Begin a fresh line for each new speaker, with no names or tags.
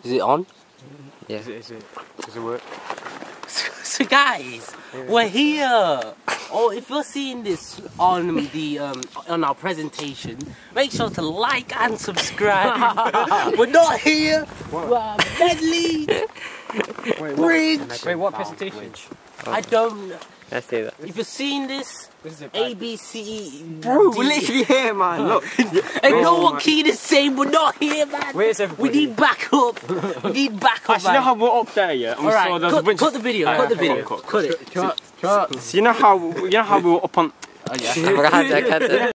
Is it on?
Yeah. Does it work?
So guys, we're here. Oh, if you're seeing this on the on our presentation, make sure to like and subscribe. We're not here. We're medley.
Wait, what presentation?
I don't.
Let's do that.
If you're seeing this, A, B, C, E,
Bro, we're literally here, man. Look.
I know what Keen is saying. We're not here, man.
Where's everybody?
We need backup. We need backup.
You know how we're up there, yeah? And
Alright, cut the video. Cut the video. Cut it.
So you know how we were up on.
Oh, yeah.